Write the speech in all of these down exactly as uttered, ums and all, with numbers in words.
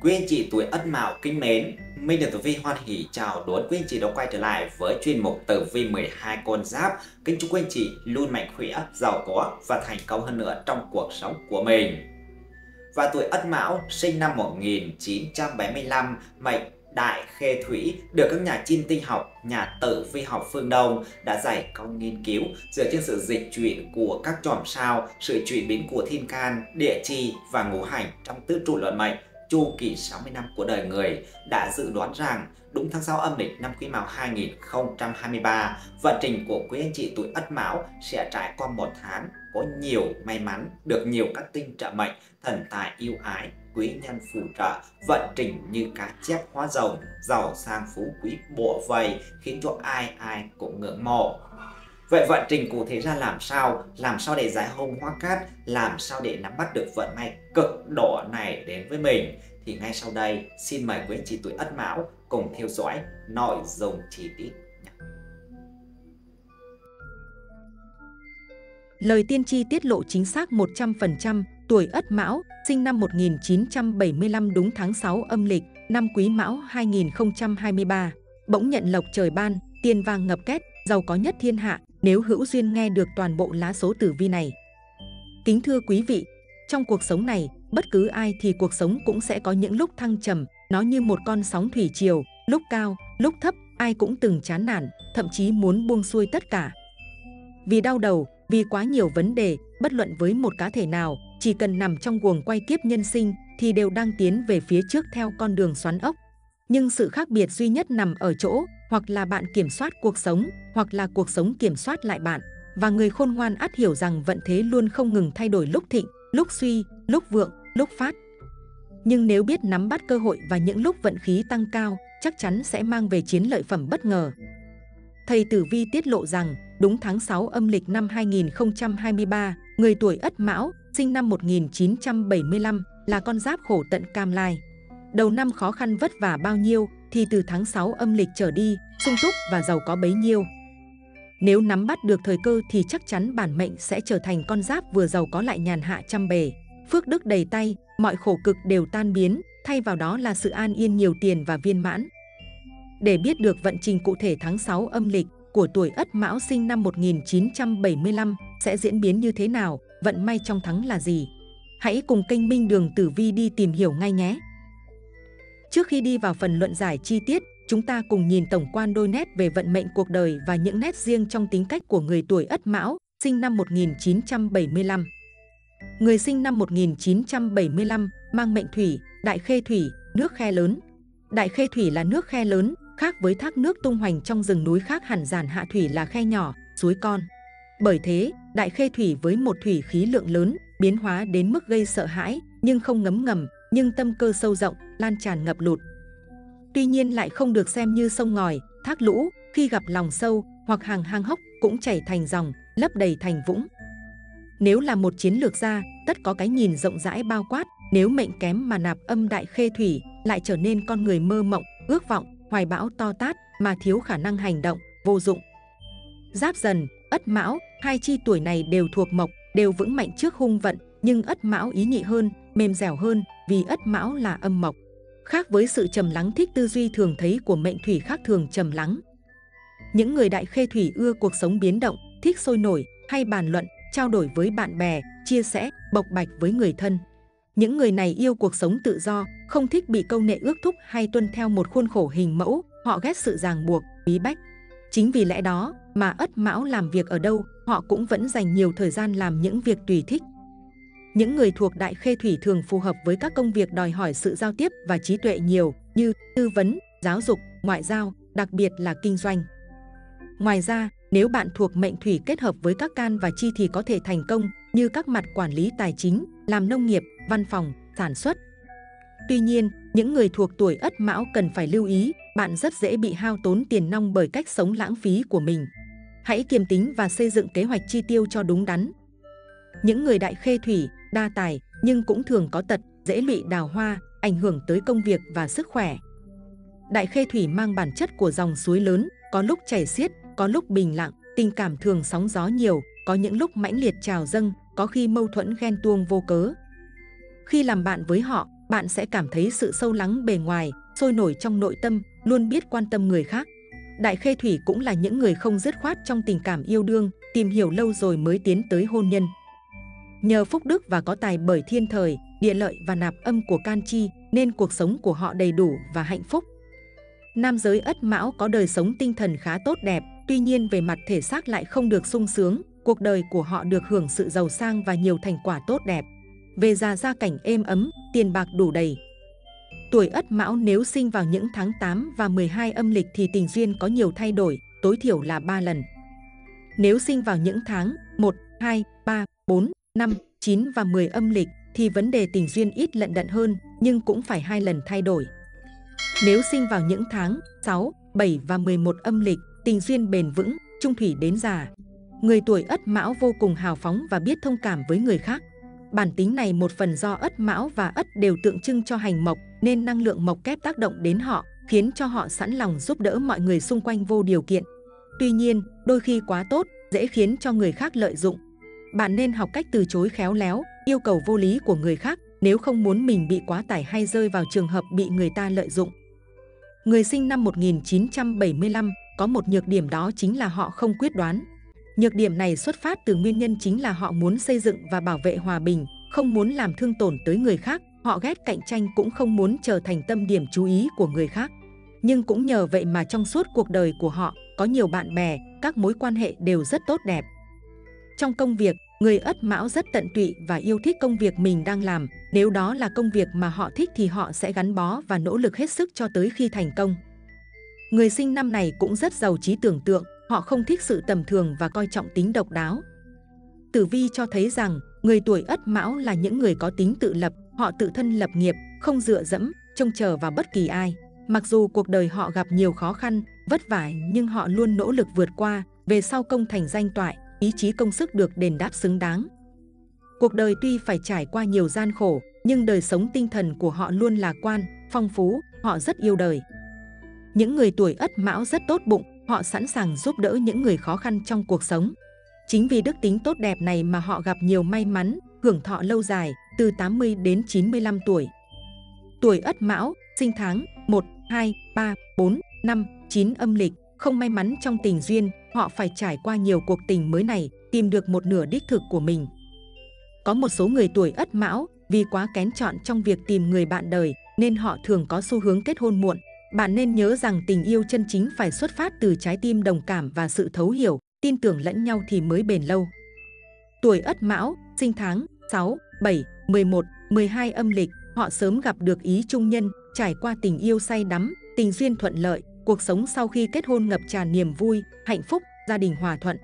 Quý anh chị tuổi Ất Mão kính mến, Minh được Tử Vi hoan hỉ chào đón quý anh chị đã quay trở lại với chuyên mục Tử Vi mười hai con giáp. Kính chúc quý anh chị luôn mạnh khỏe, giàu có và thành công hơn nữa trong cuộc sống của mình. Và tuổi Ất Mão sinh năm một nghìn chín trăm bảy mươi lăm, mệnh Đại Khê Thủy, được các nhà chiêm tinh học, nhà tử vi học phương Đông đã dày công nghiên cứu dựa trên sự dịch chuyển của các chòm sao, sự chuyển biến của thiên can, địa chi và ngũ hành trong tứ trụ luận mệnh chu kỳ sáu mươi năm của đời người, đã dự đoán rằng đúng tháng sáu âm lịch năm Quý Mão hai nghìn không trăm hai mươi ba, vận trình của quý anh chị tuổi Ất Mão sẽ trải qua một tháng có nhiều may mắn, được nhiều các tinh trợ mệnh, thần tài yêu ái, quý nhân phù trợ, vận trình như cá chép hóa rồng, giàu sang phú quý bủa vây, khiến cho ai ai cũng ngưỡng mộ. Vậy vận trình cụ thể ra làm sao? Làm sao để giải hung hóa cát? Làm sao để nắm bắt được vận may cực độ này đến với mình? Thì ngay sau đây, xin mời quý anh chị tuổi Ất Mão cùng theo dõi nội dung chi tiết. Lời tiên tri tiết lộ chính xác một trăm phần trăm, tuổi Ất Mão, sinh năm một nghìn chín trăm bảy mươi lăm đúng tháng sáu âm lịch, năm Quý Mão hai nghìn không trăm hai mươi ba. Bỗng nhận lộc trời ban, tiền vàng ngập két, giàu có nhất thiên hạ, nếu hữu duyên nghe được toàn bộ lá số tử vi này. Kính thưa quý vị, trong cuộc sống này, bất cứ ai thì cuộc sống cũng sẽ có những lúc thăng trầm, nó như một con sóng thủy triều, lúc cao, lúc thấp, ai cũng từng chán nản, thậm chí muốn buông xuôi tất cả. Vì đau đầu, vì quá nhiều vấn đề, bất luận với một cá thể nào, chỉ cần nằm trong guồng quay kiếp nhân sinh thì đều đang tiến về phía trước theo con đường xoắn ốc. Nhưng sự khác biệt duy nhất nằm ở chỗ, hoặc là bạn kiểm soát cuộc sống, hoặc là cuộc sống kiểm soát lại bạn. Và người khôn ngoan ắt hiểu rằng vận thế luôn không ngừng thay đổi, lúc thịnh, lúc suy, lúc vượng, lúc phát. Nhưng nếu biết nắm bắt cơ hội và những lúc vận khí tăng cao, chắc chắn sẽ mang về chiến lợi phẩm bất ngờ. Thầy tử vi tiết lộ rằng, đúng tháng sáu âm lịch năm hai nghìn không trăm hai mươi ba, người tuổi Ất Mão, sinh năm một nghìn chín trăm bảy mươi lăm, là con giáp khổ tận cam lai. Đầu năm khó khăn vất vả bao nhiêu, thì từ tháng sáu âm lịch trở đi, sung túc và giàu có bấy nhiêu. Nếu nắm bắt được thời cơ thì chắc chắn bản mệnh sẽ trở thành con giáp vừa giàu có lại nhàn hạ trăm bề. Phước đức đầy tay, mọi khổ cực đều tan biến, thay vào đó là sự an yên, nhiều tiền và viên mãn. Để biết được vận trình cụ thể tháng sáu âm lịch của tuổi Ất Mão sinh năm một nghìn chín trăm bảy mươi lăm sẽ diễn biến như thế nào, vận may trong tháng là gì? Hãy cùng kênh Minh Đường Tử Vi đi tìm hiểu ngay nhé! Trước khi đi vào phần luận giải chi tiết, chúng ta cùng nhìn tổng quan đôi nét về vận mệnh cuộc đời và những nét riêng trong tính cách của người tuổi Ất Mão, sinh năm một nghìn chín trăm bảy mươi lăm. Người sinh năm một nghìn chín trăm bảy mươi lăm mang mệnh thủy, Đại Khê Thủy, nước khe lớn. Đại Khê Thủy là nước khe lớn, khác với thác nước tung hoành trong rừng núi, khác hẳn Giản Hạ Thủy là khe nhỏ, suối con. Bởi thế, Đại Khê Thủy với một thủy khí lượng lớn, biến hóa đến mức gây sợ hãi, nhưng không ngấm ngầm, nhưng tâm cơ sâu rộng, lan tràn ngập lụt. Tuy nhiên lại không được xem như sông ngòi, thác lũ, khi gặp lòng sâu hoặc hàng hang hốc cũng chảy thành dòng, lấp đầy thành vũng. Nếu là một chiến lược gia, tất có cái nhìn rộng rãi bao quát, nếu mệnh kém mà nạp âm Đại Khê Thủy, lại trở nên con người mơ mộng, ước vọng, hoài bão to tát mà thiếu khả năng hành động, vô dụng. Giáp Dần, Ất Mão, hai chi tuổi này đều thuộc mộc, đều vững mạnh trước hung vận, nhưng Ất Mão ý nhị hơn, mềm dẻo hơn, vì Ất Mão là âm mộc. Khác với sự trầm lắng thích tư duy thường thấy của mệnh thủy khác thường trầm lắng. Những người Đại Khê Thủy ưa cuộc sống biến động, thích sôi nổi, hay bàn luận, trao đổi với bạn bè, chia sẻ, bộc bạch với người thân. Những người này yêu cuộc sống tự do, không thích bị câu nệ ước thúc hay tuân theo một khuôn khổ hình mẫu, họ ghét sự ràng buộc, bí bách. Chính vì lẽ đó mà Ất Mão làm việc ở đâu, họ cũng vẫn dành nhiều thời gian làm những việc tùy thích. Những người thuộc Đại Khê Thủy thường phù hợp với các công việc đòi hỏi sự giao tiếp và trí tuệ nhiều, như tư vấn, giáo dục, ngoại giao, đặc biệt là kinh doanh. Ngoài ra, nếu bạn thuộc mệnh thủy kết hợp với các can và chi thì có thể thành công như các mặt quản lý tài chính, làm nông nghiệp, văn phòng, sản xuất. Tuy nhiên, những người thuộc tuổi Ất Mão cần phải lưu ý, bạn rất dễ bị hao tốn tiền nong bởi cách sống lãng phí của mình. Hãy kiềm tính và xây dựng kế hoạch chi tiêu cho đúng đắn. Những người Đại Khê Thủy, đa tài, nhưng cũng thường có tật, dễ lụy đào hoa, ảnh hưởng tới công việc và sức khỏe. Đại Khê Thủy mang bản chất của dòng suối lớn, có lúc chảy xiết, có lúc bình lặng, tình cảm thường sóng gió nhiều, có những lúc mãnh liệt trào dâng, có khi mâu thuẫn ghen tuông vô cớ. Khi làm bạn với họ, bạn sẽ cảm thấy sự sâu lắng bề ngoài, sôi nổi trong nội tâm, luôn biết quan tâm người khác. Đại khê thủy cũng là những người không dứt khoát trong tình cảm yêu đương, tìm hiểu lâu rồi mới tiến tới hôn nhân. Nhờ phúc đức và có tài bởi thiên thời, địa lợi và nạp âm của can chi, nên cuộc sống của họ đầy đủ và hạnh phúc. Nam giới Ất Mão có đời sống tinh thần khá tốt đẹp, tuy nhiên về mặt thể xác lại không được sung sướng, cuộc đời của họ được hưởng sự giàu sang và nhiều thành quả tốt đẹp. Về già gia cảnh êm ấm, tiền bạc đủ đầy. Tuổi Ất Mão nếu sinh vào những tháng tám và mười hai âm lịch thì tình duyên có nhiều thay đổi, tối thiểu là ba lần. Nếu sinh vào những tháng một, hai, ba, bốn, năm, chín và mười âm lịch thì vấn đề tình duyên ít lận đận hơn, nhưng cũng phải hai lần thay đổi. Nếu sinh vào những tháng sáu, bảy và mười một âm lịch, tình duyên bền vững, chung thủy đến già. Người tuổi Ất Mão vô cùng hào phóng và biết thông cảm với người khác. Bản tính này một phần do Ất Mão và Ất đều tượng trưng cho hành mộc, nên năng lượng mộc kép tác động đến họ, khiến cho họ sẵn lòng giúp đỡ mọi người xung quanh vô điều kiện. Tuy nhiên, đôi khi quá tốt, dễ khiến cho người khác lợi dụng. Bạn nên học cách từ chối khéo léo, yêu cầu vô lý của người khác, nếu không muốn mình bị quá tải hay rơi vào trường hợp bị người ta lợi dụng. Người sinh năm một nghìn chín trăm bảy mươi lăm có một nhược điểm, đó chính là họ không quyết đoán. Nhược điểm này xuất phát từ nguyên nhân chính là họ muốn xây dựng và bảo vệ hòa bình, không muốn làm thương tổn tới người khác, họ ghét cạnh tranh cũng không muốn trở thành tâm điểm chú ý của người khác. Nhưng cũng nhờ vậy mà trong suốt cuộc đời của họ, có nhiều bạn bè, các mối quan hệ đều rất tốt đẹp. Trong công việc, người Ất Mão rất tận tụy và yêu thích công việc mình đang làm. Nếu đó là công việc mà họ thích thì họ sẽ gắn bó và nỗ lực hết sức cho tới khi thành công. Người sinh năm này cũng rất giàu trí tưởng tượng, họ không thích sự tầm thường và coi trọng tính độc đáo. Tử vi cho thấy rằng, người tuổi Ất Mão là những người có tính tự lập, họ tự thân lập nghiệp, không dựa dẫm, trông chờ vào bất kỳ ai. Mặc dù cuộc đời họ gặp nhiều khó khăn, vất vả nhưng họ luôn nỗ lực vượt qua, về sau công thành danh toại, ý chí công sức được đền đáp xứng đáng. Cuộc đời tuy phải trải qua nhiều gian khổ, nhưng đời sống tinh thần của họ luôn lạc quan, phong phú, họ rất yêu đời. Những người tuổi Ất Mão rất tốt bụng, họ sẵn sàng giúp đỡ những người khó khăn trong cuộc sống. Chính vì đức tính tốt đẹp này mà họ gặp nhiều may mắn, hưởng thọ lâu dài, từ tám mươi đến chín mươi lăm tuổi. Tuổi Ất Mão, sinh tháng một, hai, ba, bốn, năm, chín âm lịch, không may mắn trong tình duyên, họ phải trải qua nhiều cuộc tình mới này, tìm được một nửa đích thực của mình. Có một số người tuổi Ất Mão, vì quá kén chọn trong việc tìm người bạn đời, nên họ thường có xu hướng kết hôn muộn. Bạn nên nhớ rằng tình yêu chân chính phải xuất phát từ trái tim đồng cảm và sự thấu hiểu, tin tưởng lẫn nhau thì mới bền lâu. Tuổi Ất Mão, sinh tháng sáu, bảy, mười một, mười hai âm lịch, họ sớm gặp được ý chung nhân, trải qua tình yêu say đắm, tình duyên thuận lợi, cuộc sống sau khi kết hôn ngập tràn niềm vui, hạnh phúc, gia đình hòa thuận.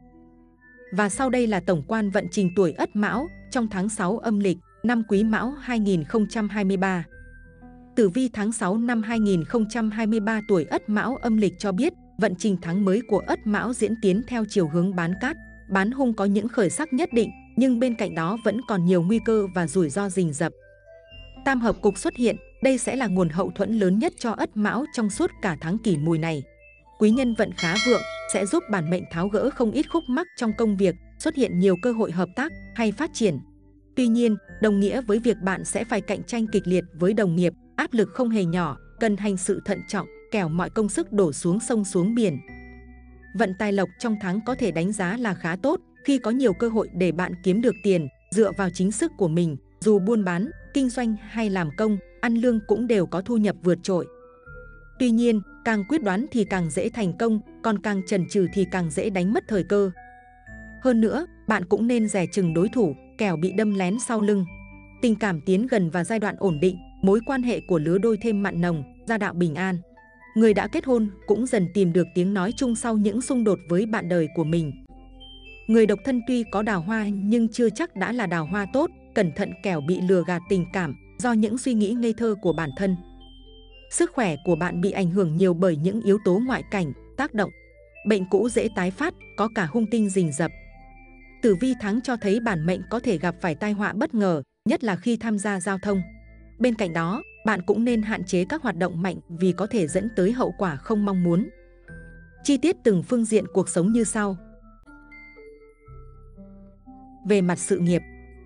Và sau đây là tổng quan vận trình tuổi Ất Mão trong tháng sáu âm lịch, năm Quý Mão hai nghìn không trăm hai mươi ba. Tử vi tháng sáu năm hai nghìn không trăm hai mươi ba, tuổi Ất Mão âm lịch cho biết, vận trình tháng mới của Ất Mão diễn tiến theo chiều hướng bán cát, bán hung, có những khởi sắc nhất định, nhưng bên cạnh đó vẫn còn nhiều nguy cơ và rủi ro rình rập. Tam hợp cục xuất hiện, đây sẽ là nguồn hậu thuẫn lớn nhất cho Ất Mão trong suốt cả tháng Kỷ Mùi này. Quý nhân vận khá vượng, sẽ giúp bản mệnh tháo gỡ không ít khúc mắc trong công việc, xuất hiện nhiều cơ hội hợp tác hay phát triển. Tuy nhiên, đồng nghĩa với việc bạn sẽ phải cạnh tranh kịch liệt với đồng nghiệp, áp lực không hề nhỏ, cần hành sự thận trọng, kẻo mọi công sức đổ xuống sông xuống biển. Vận tài lộc trong tháng có thể đánh giá là khá tốt, khi có nhiều cơ hội để bạn kiếm được tiền, dựa vào chính sức của mình, dù buôn bán, kinh doanh hay làm công, ăn lương cũng đều có thu nhập vượt trội. Tuy nhiên, càng quyết đoán thì càng dễ thành công, còn càng chần chừ thì càng dễ đánh mất thời cơ. Hơn nữa, bạn cũng nên dè chừng đối thủ, kẻo bị đâm lén sau lưng. Tình cảm tiến gần vào giai đoạn ổn định, mối quan hệ của lứa đôi thêm mặn nồng, gia đạo bình an. Người đã kết hôn cũng dần tìm được tiếng nói chung sau những xung đột với bạn đời của mình. Người độc thân tuy có đào hoa nhưng chưa chắc đã là đào hoa tốt, cẩn thận kẻo bị lừa gạt tình cảm do những suy nghĩ ngây thơ của bản thân. Sức khỏe của bạn bị ảnh hưởng nhiều bởi những yếu tố ngoại cảnh, tác động. Bệnh cũ dễ tái phát, có cả hung tinh rình rập. Tử vi tháng cho thấy bản mệnh có thể gặp phải tai họa bất ngờ, nhất là khi tham gia giao thông. Bên cạnh đó, bạn cũng nên hạn chế các hoạt động mạnh vì có thể dẫn tới hậu quả không mong muốn. Chi tiết từng phương diện cuộc sống như sau. Về mặt sự nghiệp,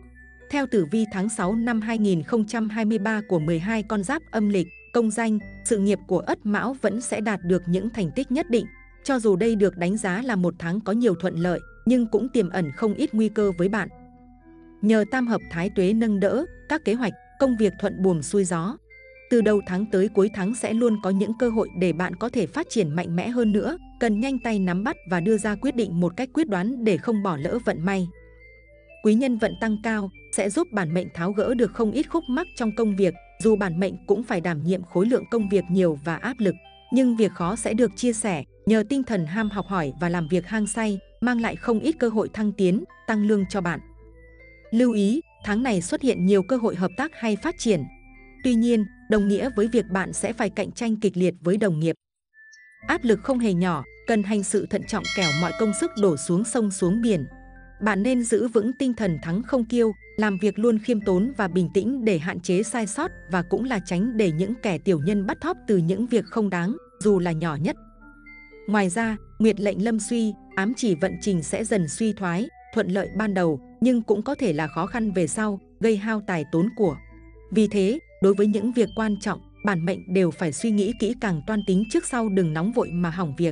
Theo tử vi tháng sáu năm hai nghìn không trăm hai mươi ba của mười hai con giáp âm lịch, công danh, sự nghiệp của Ất Mão vẫn sẽ đạt được những thành tích nhất định. Cho dù đây được đánh giá là một tháng có nhiều thuận lợi, nhưng cũng tiềm ẩn không ít nguy cơ với bạn. Nhờ tam hợp thái tuế nâng đỡ, các kế hoạch, công việc thuận buồm xuôi gió. Từ đầu tháng tới cuối tháng sẽ luôn có những cơ hội để bạn có thể phát triển mạnh mẽ hơn nữa, cần nhanh tay nắm bắt và đưa ra quyết định một cách quyết đoán để không bỏ lỡ vận may. Quý nhân vận tăng cao sẽ giúp bản mệnh tháo gỡ được không ít khúc mắc trong công việc, dù bản mệnh cũng phải đảm nhiệm khối lượng công việc nhiều và áp lực, nhưng việc khó sẽ được chia sẻ nhờ tinh thần ham học hỏi và làm việc hăng say, mang lại không ít cơ hội thăng tiến, tăng lương cho bạn. Lưu ý, tháng này xuất hiện nhiều cơ hội hợp tác hay phát triển. Tuy nhiên, đồng nghĩa với việc bạn sẽ phải cạnh tranh kịch liệt với đồng nghiệp. Áp lực không hề nhỏ, cần hành sự thận trọng kẻo mọi công sức đổ xuống sông xuống biển. Bạn nên giữ vững tinh thần thắng không kiêu, làm việc luôn khiêm tốn và bình tĩnh để hạn chế sai sót và cũng là tránh để những kẻ tiểu nhân bắt thóp từ những việc không đáng, dù là nhỏ nhất. Ngoài ra, nguyệt lệnh lâm suy, ám chỉ vận trình sẽ dần suy thoái, thuận lợi ban đầu, nhưng cũng có thể là khó khăn về sau, gây hao tài tốn của. Vì thế, đối với những việc quan trọng, bản mệnh đều phải suy nghĩ kỹ càng toan tính trước sau, đừng nóng vội mà hỏng việc.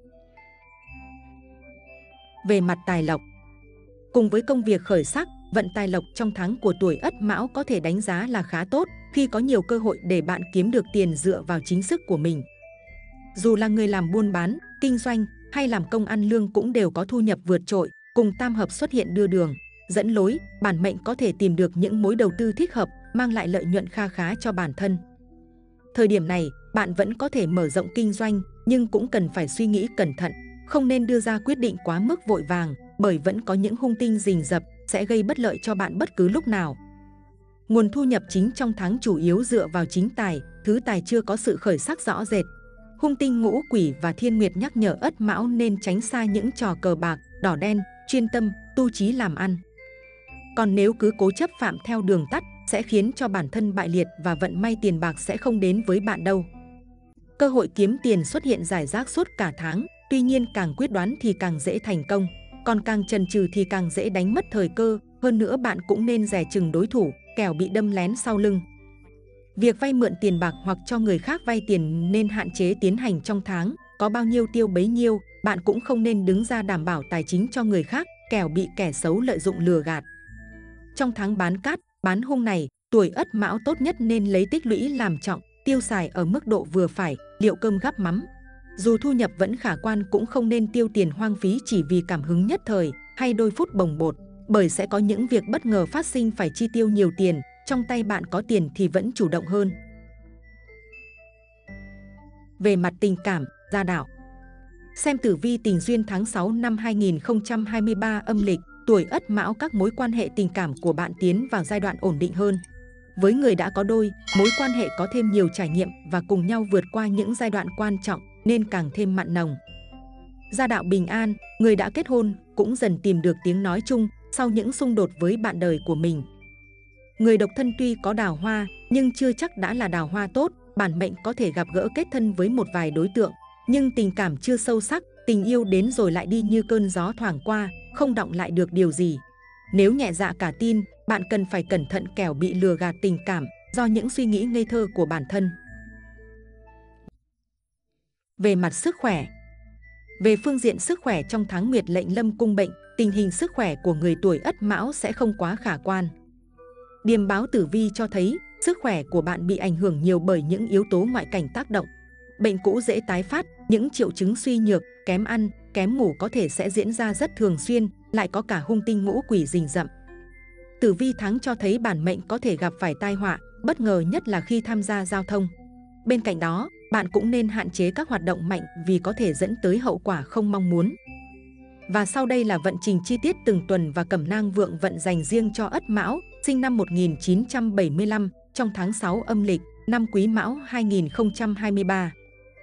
Về mặt tài lộc, cùng với công việc khởi sắc, vận tài lộc trong tháng của tuổi Ất Mão có thể đánh giá là khá tốt khi có nhiều cơ hội để bạn kiếm được tiền dựa vào chính sức của mình. Dù là người làm buôn bán, kinh doanh hay làm công ăn lương cũng đều có thu nhập vượt trội, cùng tam hợp xuất hiện đưa đường, dẫn lối, bản mệnh có thể tìm được những mối đầu tư thích hợp, mang lại lợi nhuận kha khá cho bản thân. Thời điểm này, bạn vẫn có thể mở rộng kinh doanh, nhưng cũng cần phải suy nghĩ cẩn thận, không nên đưa ra quyết định quá mức vội vàng, bởi vẫn có những hung tinh rình rập sẽ gây bất lợi cho bạn bất cứ lúc nào. Nguồn thu nhập chính trong tháng chủ yếu dựa vào chính tài, thứ tài chưa có sự khởi sắc rõ rệt. Hung tinh ngũ quỷ và thiên nguyệt nhắc nhở Ất Mão nên tránh xa những trò cờ bạc, đỏ đen, chuyên tâm, tu chí làm ăn. Còn nếu cứ cố chấp phạm theo đường tắt, sẽ khiến cho bản thân bại liệt và vận may tiền bạc sẽ không đến với bạn đâu. Cơ hội kiếm tiền xuất hiện rải rác suốt cả tháng, tuy nhiên càng quyết đoán thì càng dễ thành công, còn càng chần chừ thì càng dễ đánh mất thời cơ. Hơn nữa bạn cũng nên dè chừng đối thủ, kẻo bị đâm lén sau lưng. Việc vay mượn tiền bạc hoặc cho người khác vay tiền nên hạn chế tiến hành trong tháng, có bao nhiêu tiêu bấy nhiêu, bạn cũng không nên đứng ra đảm bảo tài chính cho người khác, kẻo bị kẻ xấu lợi dụng lừa gạt. Trong tháng bán cát, bán hung này, tuổi Ất Mão tốt nhất nên lấy tích lũy làm trọng, tiêu xài ở mức độ vừa phải, liệu cơm gắp mắm. Dù thu nhập vẫn khả quan cũng không nên tiêu tiền hoang phí chỉ vì cảm hứng nhất thời hay đôi phút bồng bột, bởi sẽ có những việc bất ngờ phát sinh phải chi tiêu nhiều tiền, trong tay bạn có tiền thì vẫn chủ động hơn. Về mặt tình cảm, gia đạo. Xem tử vi tình duyên tháng sáu năm hai nghìn không trăm hai mươi ba âm lịch, tuổi Ất Mão các mối quan hệ tình cảm của bạn tiến vào giai đoạn ổn định hơn. Với người đã có đôi, mối quan hệ có thêm nhiều trải nghiệm và cùng nhau vượt qua những giai đoạn quan trọng nên càng thêm mặn nồng. Gia đạo bình an, người đã kết hôn cũng dần tìm được tiếng nói chung sau những xung đột với bạn đời của mình. Người độc thân tuy có đào hoa nhưng chưa chắc đã là đào hoa tốt, bản mệnh có thể gặp gỡ kết thân với một vài đối tượng, nhưng tình cảm chưa sâu sắc, tình yêu đến rồi lại đi như cơn gió thoảng qua, không đọng lại được điều gì. Nếu nhẹ dạ cả tin, bạn cần phải cẩn thận kẻo bị lừa gạt tình cảm do những suy nghĩ ngây thơ của bản thân. Về mặt sức khỏe. Về phương diện sức khỏe trong tháng nguyệt lệnh lâm cung bệnh, tình hình sức khỏe của người tuổi Ất Mão sẽ không quá khả quan. Điềm báo tử vi cho thấy sức khỏe của bạn bị ảnh hưởng nhiều bởi những yếu tố ngoại cảnh tác động. Bệnh cũ dễ tái phát, những triệu chứng suy nhược, kém ăn, kém ngủ có thể sẽ diễn ra rất thường xuyên, lại có cả hung tinh ngũ quỷ rình rập. Tử vi tháng cho thấy bản mệnh có thể gặp phải tai họa, bất ngờ nhất là khi tham gia giao thông. Bên cạnh đó, bạn cũng nên hạn chế các hoạt động mạnh vì có thể dẫn tới hậu quả không mong muốn. Và sau đây là vận trình chi tiết từng tuần và cẩm nang vượng vận dành riêng cho Ất Mão, sinh năm một nghìn chín trăm bảy mươi lăm, trong tháng sáu âm lịch, năm Quý Mão hai nghìn không trăm hai mươi ba.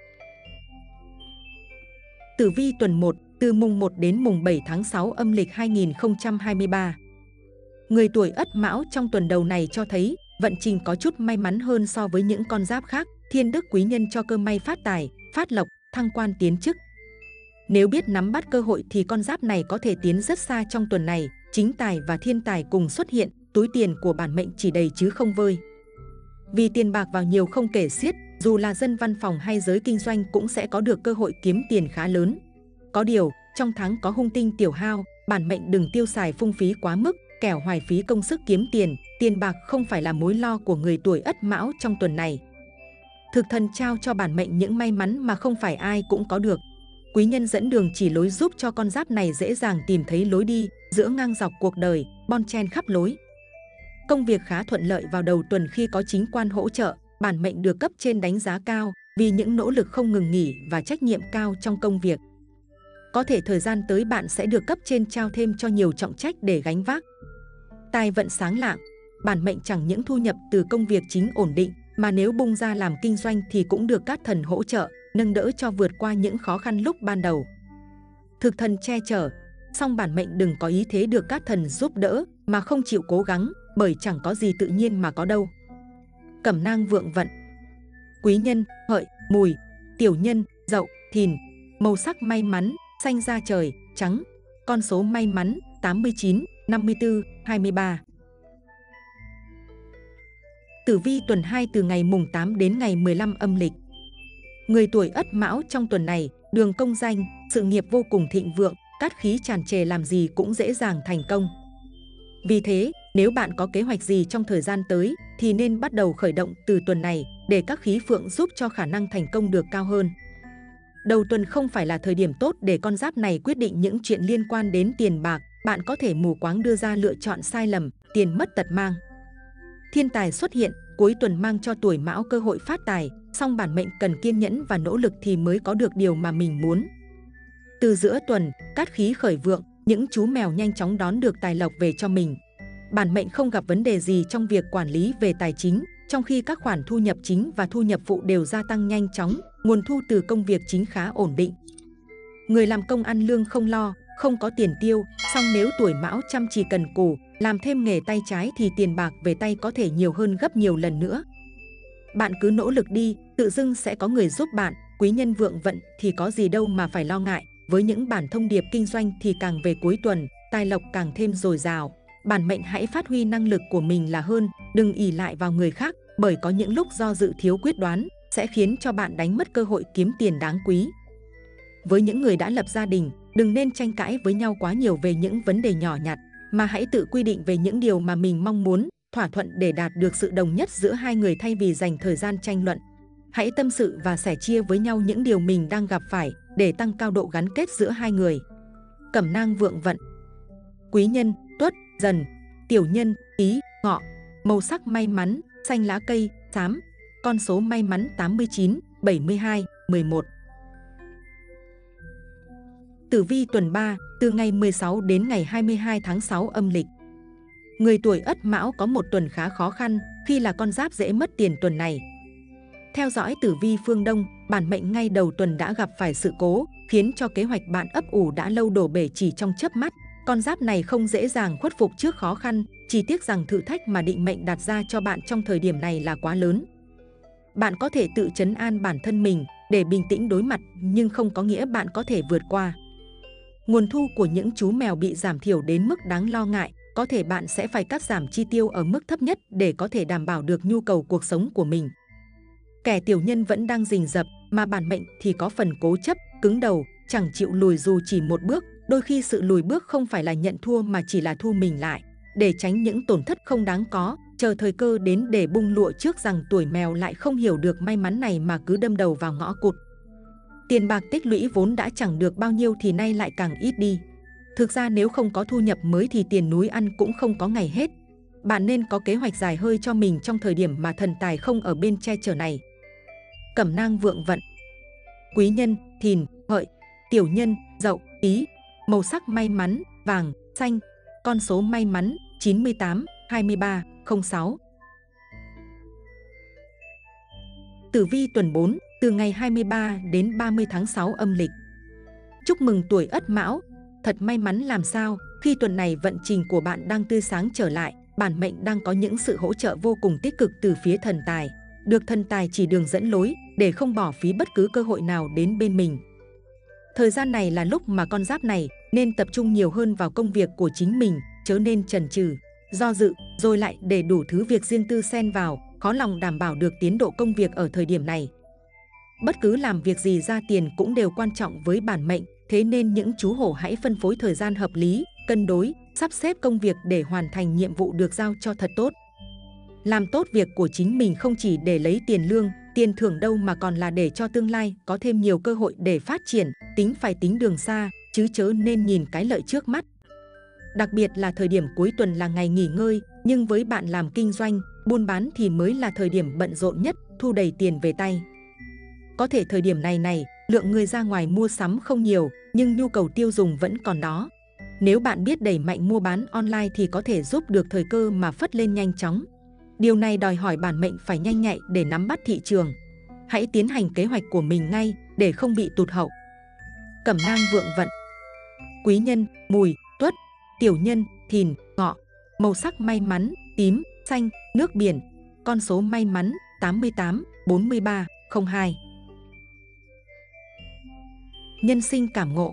Tử vi tuần một, từ mùng một đến mùng bảy tháng sáu âm lịch hai nghìn không trăm hai mươi ba. Người tuổi Ất Mão trong tuần đầu này cho thấy vận trình có chút may mắn hơn so với những con giáp khác, thiên đức quý nhân cho cơ may phát tài, phát lộc, thăng quan tiến chức. Nếu biết nắm bắt cơ hội thì con giáp này có thể tiến rất xa trong tuần này, chính tài và thiên tài cùng xuất hiện, tuổi túi tiền của bản mệnh chỉ đầy chứ không vơi. Vì tiền bạc vào nhiều không kể xiết, dù là dân văn phòng hay giới kinh doanh cũng sẽ có được cơ hội kiếm tiền khá lớn. Có điều, trong tháng có hung tinh tiểu hao, bản mệnh đừng tiêu xài phung phí quá mức, kẻo hoài phí công sức kiếm tiền. Tiền bạc không phải là mối lo của người tuổi Ất Mão trong tuần này. Thực thần trao cho bản mệnh những may mắn mà không phải ai cũng có được. Quý nhân dẫn đường chỉ lối giúp cho con giáp này dễ dàng tìm thấy lối đi, giữa ngang dọc cuộc đời, bon chen khắp lối. Công việc khá thuận lợi vào đầu tuần khi có chính quan hỗ trợ, bản mệnh được cấp trên đánh giá cao vì những nỗ lực không ngừng nghỉ và trách nhiệm cao trong công việc. Có thể thời gian tới bạn sẽ được cấp trên trao thêm cho nhiều trọng trách để gánh vác. Tài vận sáng lạng, bản mệnh chẳng những thu nhập từ công việc chính ổn định, mà nếu bung ra làm kinh doanh thì cũng được các thần hỗ trợ, nâng đỡ cho vượt qua những khó khăn lúc ban đầu. Thực thần che chở, song bản mệnh đừng có ý thế được các thần giúp đỡ mà không chịu cố gắng, bởi chẳng có gì tự nhiên mà có đâu. Cẩm nang vượng vận. Quý nhân, Hợi, Mùi, tiểu nhân, Dậu, Thìn. Màu sắc may mắn, xanh da trời, trắng. Con số may mắn, tám mươi chín, năm mươi tư, hai mươi ba. Tử vi tuần hai từ ngày mùng tám đến ngày mười lăm âm lịch. Người tuổi Ất Mão trong tuần này, đường công danh, sự nghiệp vô cùng thịnh vượng, cát khí tràn trề, làm gì cũng dễ dàng thành công. Vì thế, nếu bạn có kế hoạch gì trong thời gian tới thì nên bắt đầu khởi động từ tuần này để các khí phượng giúp cho khả năng thành công được cao hơn. Đầu tuần không phải là thời điểm tốt để con giáp này quyết định những chuyện liên quan đến tiền bạc, bạn có thể mù quáng đưa ra lựa chọn sai lầm, tiền mất tật mang. Thiên tài xuất hiện, cuối tuần mang cho tuổi Mão cơ hội phát tài, song bản mệnh cần kiên nhẫn và nỗ lực thì mới có được điều mà mình muốn. Từ giữa tuần, cát khí khởi vượng, những chú mèo nhanh chóng đón được tài lộc về cho mình. Bản mệnh không gặp vấn đề gì trong việc quản lý về tài chính, trong khi các khoản thu nhập chính và thu nhập phụ đều gia tăng nhanh chóng, nguồn thu từ công việc chính khá ổn định. Người làm công ăn lương không lo, không có tiền tiêu, song nếu tuổi Mão chăm chỉ cần cù, làm thêm nghề tay trái thì tiền bạc về tay có thể nhiều hơn gấp nhiều lần nữa. Bạn cứ nỗ lực đi, tự dưng sẽ có người giúp bạn. Quý nhân vượng vận thì có gì đâu mà phải lo ngại. Với những bản thông điệp kinh doanh thì càng về cuối tuần, tài lộc càng thêm dồi dào. Bản mệnh hãy phát huy năng lực của mình là hơn, đừng ỷ lại vào người khác, bởi có những lúc do dự thiếu quyết đoán sẽ khiến cho bạn đánh mất cơ hội kiếm tiền đáng quý. Với những người đã lập gia đình, đừng nên tranh cãi với nhau quá nhiều về những vấn đề nhỏ nhặt, mà hãy tự quy định về những điều mà mình mong muốn, thỏa thuận để đạt được sự đồng nhất giữa hai người thay vì dành thời gian tranh luận. Hãy tâm sự và sẻ chia với nhau những điều mình đang gặp phải để tăng cao độ gắn kết giữa hai người. Cẩm nang vượng vận. Quý nhân, Tuất, Dần, tiểu nhân, Tý, Ngọ. Màu sắc may mắn, xanh lá cây, xám. Con số may mắn tám mươi chín, bảy mươi hai, mười một. Tử vi tuần ba, từ ngày mười sáu đến ngày hai mươi hai tháng sáu âm lịch. Người tuổi Ất Mão có một tuần khá khó khăn khi là con giáp dễ mất tiền tuần này. Theo dõi tử vi phương Đông, bản mệnh ngay đầu tuần đã gặp phải sự cố, khiến cho kế hoạch bạn ấp ủ đã lâu đổ bể chỉ trong chớp mắt. Con giáp này không dễ dàng khuất phục trước khó khăn, chỉ tiếc rằng thử thách mà định mệnh đặt ra cho bạn trong thời điểm này là quá lớn. Bạn có thể tự trấn an bản thân mình để bình tĩnh đối mặt, nhưng không có nghĩa bạn có thể vượt qua. Nguồn thu của những chú mèo bị giảm thiểu đến mức đáng lo ngại, có thể bạn sẽ phải cắt giảm chi tiêu ở mức thấp nhất để có thể đảm bảo được nhu cầu cuộc sống của mình. Kẻ tiểu nhân vẫn đang rình rập, mà bản mệnh thì có phần cố chấp, cứng đầu, chẳng chịu lùi dù chỉ một bước. Đôi khi sự lùi bước không phải là nhận thua mà chỉ là thu mình lại. Để tránh những tổn thất không đáng có, chờ thời cơ đến để bung lụa trước rằng tuổi mèo lại không hiểu được may mắn này mà cứ đâm đầu vào ngõ cụt. Tiền bạc tích lũy vốn đã chẳng được bao nhiêu thì nay lại càng ít đi. Thực ra nếu không có thu nhập mới thì tiền núi ăn cũng không có ngày hết. Bạn nên có kế hoạch dài hơi cho mình trong thời điểm mà thần tài không ở bên che chở này. Cẩm nang vượng vận. Quý nhân, Thìn, Hợi, tiểu nhân, Dậu, Tý. Màu sắc may mắn, vàng, xanh. Con số may mắn, chín mươi tám, hai mươi ba, không sáu. Tử vi tuần bốn, từ ngày hai mươi ba đến ba mươi tháng sáu âm lịch. Chúc mừng tuổi Ất Mão, thật may mắn làm sao khi tuần này vận trình của bạn đang tươi sáng trở lại, bản mệnh đang có những sự hỗ trợ vô cùng tích cực từ phía thần tài, được thần tài chỉ đường dẫn lối để không bỏ phí bất cứ cơ hội nào đến bên mình. Thời gian này là lúc mà con giáp này nên tập trung nhiều hơn vào công việc của chính mình, chớ nên chần chừ, do dự, rồi lại để đủ thứ việc riêng tư xen vào, khó lòng đảm bảo được tiến độ công việc ở thời điểm này. Bất cứ làm việc gì ra tiền cũng đều quan trọng với bản mệnh, thế nên những chú hổ hãy phân phối thời gian hợp lý, cân đối, sắp xếp công việc để hoàn thành nhiệm vụ được giao cho thật tốt. Làm tốt việc của chính mình không chỉ để lấy tiền lương, tiền thưởng đâu mà còn là để cho tương lai có thêm nhiều cơ hội để phát triển, tính phải tính đường xa, chứ chớ nên nhìn cái lợi trước mắt. Đặc biệt là thời điểm cuối tuần là ngày nghỉ ngơi, nhưng với bạn làm kinh doanh, buôn bán thì mới là thời điểm bận rộn nhất, thu đầy tiền về tay. Có thể thời điểm này này, lượng người ra ngoài mua sắm không nhiều, nhưng nhu cầu tiêu dùng vẫn còn đó. Nếu bạn biết đẩy mạnh mua bán online thì có thể giúp được thời cơ mà phất lên nhanh chóng. Điều này đòi hỏi bản mệnh phải nhanh nhạy để nắm bắt thị trường. Hãy tiến hành kế hoạch của mình ngay để không bị tụt hậu. Cẩm nang vượng vận. Quý nhân, Mùi, Tuất. Tiểu nhân, Thìn, Ngọ. Màu sắc may mắn, tím, xanh, nước biển. Con số may mắn, tám mươi tám, bốn mươi ba, không hai. Nhân sinh cảm ngộ.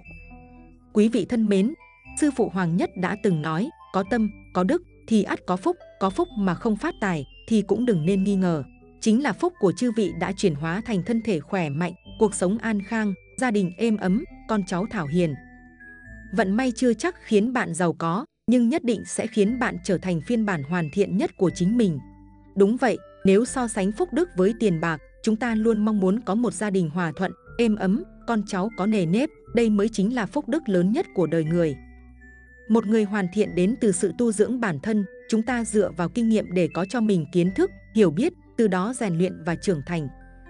Quý vị thân mến, Sư phụ Hoàng Nhất đã từng nói, có tâm, có đức thì ắt có phúc, có phúc mà không phát tài thì cũng đừng nên nghi ngờ. Chính là phúc của chư vị đã chuyển hóa thành thân thể khỏe mạnh, cuộc sống an khang, gia đình êm ấm, con cháu thảo hiền. Vận may chưa chắc khiến bạn giàu có, nhưng nhất định sẽ khiến bạn trở thành phiên bản hoàn thiện nhất của chính mình. Đúng vậy, nếu so sánh phúc đức với tiền bạc, chúng ta luôn mong muốn có một gia đình hòa thuận, êm ấm, con cháu có nề nếp, đây mới chính là phúc đức lớn nhất của đời người. Một người hoàn thiện đến từ sự tu dưỡng bản thân, chúng ta dựa vào kinh nghiệm để có cho mình kiến thức, hiểu biết, từ đó rèn luyện và trưởng thành.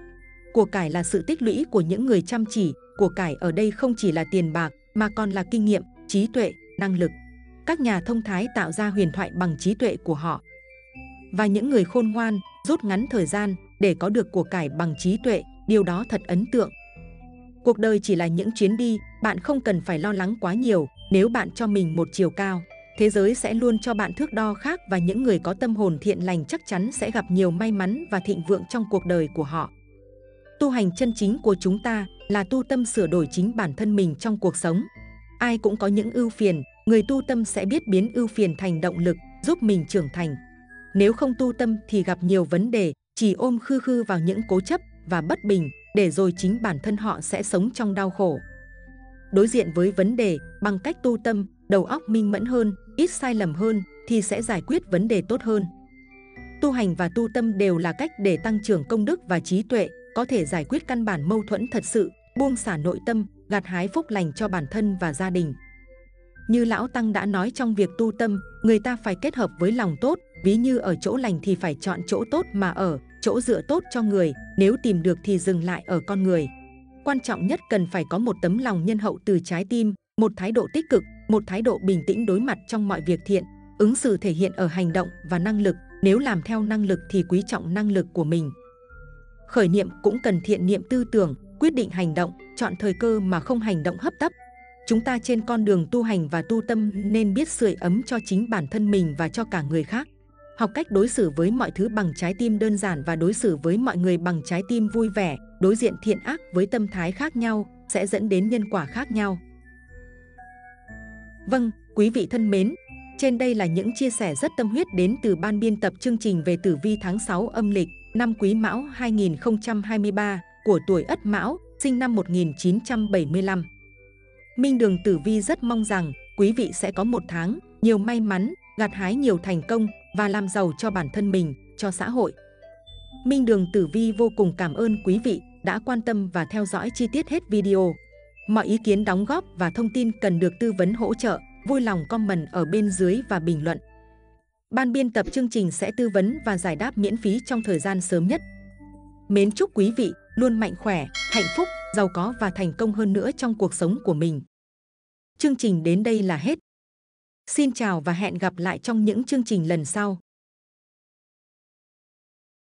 Của cải là sự tích lũy của những người chăm chỉ, của cải ở đây không chỉ là tiền bạc, mà còn là kinh nghiệm, trí tuệ, năng lực. Các nhà thông thái tạo ra huyền thoại bằng trí tuệ của họ. Và những người khôn ngoan, rút ngắn thời gian để có được của cải bằng trí tuệ, điều đó thật ấn tượng. Cuộc đời chỉ là những chuyến đi, bạn không cần phải lo lắng quá nhiều. Nếu bạn cho mình một chiều cao, thế giới sẽ luôn cho bạn thước đo khác, và những người có tâm hồn thiện lành chắc chắn sẽ gặp nhiều may mắn và thịnh vượng trong cuộc đời của họ. Tu hành chân chính của chúng ta là tu tâm sửa đổi chính bản thân mình trong cuộc sống. Ai cũng có những ưu phiền, người tu tâm sẽ biết biến ưu phiền thành động lực, giúp mình trưởng thành. Nếu không tu tâm thì gặp nhiều vấn đề, chỉ ôm khư khư vào những cố chấp và bất bình, để rồi chính bản thân họ sẽ sống trong đau khổ. Đối diện với vấn đề bằng cách tu tâm, đầu óc minh mẫn hơn, ít sai lầm hơn thì sẽ giải quyết vấn đề tốt hơn. Tu hành và tu tâm đều là cách để tăng trưởng công đức và trí tuệ, có thể giải quyết căn bản mâu thuẫn thật sự, buông xả nội tâm, gặt hái phúc lành cho bản thân và gia đình. Như Lão Tăng đã nói, trong việc tu tâm, người ta phải kết hợp với lòng tốt, ví như ở chỗ lành thì phải chọn chỗ tốt mà ở, chỗ dựa tốt cho người, nếu tìm được thì dừng lại ở con người. Quan trọng nhất cần phải có một tấm lòng nhân hậu từ trái tim, một thái độ tích cực, một thái độ bình tĩnh đối mặt trong mọi việc thiện, ứng xử thể hiện ở hành động và năng lực, nếu làm theo năng lực thì quý trọng năng lực của mình. Khởi niệm cũng cần thiện niệm tư tưởng, quyết định hành động, chọn thời cơ mà không hành động hấp tấp. Chúng ta trên con đường tu hành và tu tâm nên biết sưởi ấm cho chính bản thân mình và cho cả người khác. Học cách đối xử với mọi thứ bằng trái tim đơn giản và đối xử với mọi người bằng trái tim vui vẻ, đối diện thiện ác với tâm thái khác nhau sẽ dẫn đến nhân quả khác nhau. Vâng, quý vị thân mến, trên đây là những chia sẻ rất tâm huyết đến từ ban biên tập chương trình về tử vi tháng sáu âm lịch năm Quý Mão hai nghìn không trăm hai mươi ba của tuổi Ất Mão, sinh năm một nghìn chín trăm bảy mươi lăm. Minh Đường Tử Vi rất mong rằng quý vị sẽ có một tháng nhiều may mắn, gặt hái nhiều thành công và làm giàu cho bản thân mình, cho xã hội. Minh Đường Tử Vi vô cùng cảm ơn quý vị đã quan tâm và theo dõi chi tiết hết video. Mọi ý kiến đóng góp và thông tin cần được tư vấn hỗ trợ, vui lòng comment ở bên dưới và bình luận. Ban biên tập chương trình sẽ tư vấn và giải đáp miễn phí trong thời gian sớm nhất. Mến chúc quý vị luôn mạnh khỏe, hạnh phúc, giàu có và thành công hơn nữa trong cuộc sống của mình. Chương trình đến đây là hết. Xin chào và hẹn gặp lại trong những chương trình lần sau.